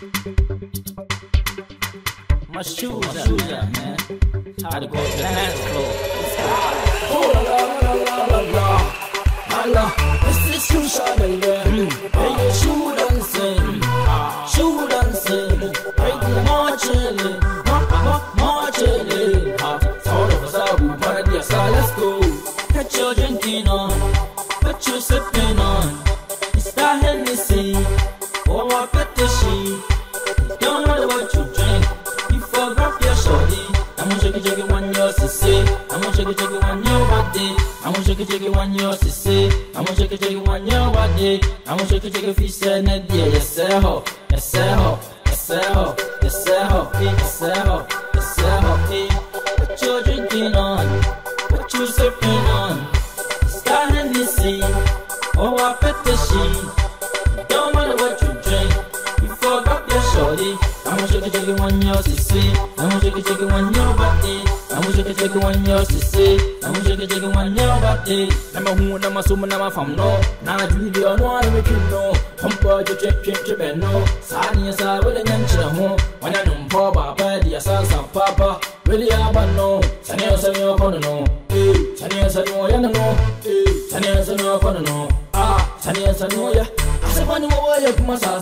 My shoes up, man. How to go to the dance floor. Oh la, this is shoe shot, baby. Hey, shoe dancing, shoe dancing. Hey, marching, marching. All of us are we party, so let's go. Put your drinking on, put your sipping on. It's that Hennessy, oh I bet the sheet. Don't know what you drink, you forgot your shorty. I'ma shake it when you're sissy. I'ma shake it when you're body. I'ma shake it when you're sissy. I'ma shake it when you're body. I'ma shake it if you say that yeah, yes ho, yes ho, yes ho, yes ho, yes ho, yes ho. What you drinking on? What you sipping on? Sky Hennessy, oh I bet the sheet. Don't matter what you drink, you forgot your shorty. I'ma shake it when you're sissy. I'ma shake it when you're body. I'ma shake it when you're sissy. I'ma shake it when you're body. I'ma who na masuma na mafam no. Na juli di ono ana me twin no. Humpa je che no. Sa ni sa wele nyanchira ho. Wana numpo baba di asasa papa. Really abano. Sani yo kono no. Sani yo yana no. Sani yo kono no. Sani yo ya. Asa kwani wo ya kuma sa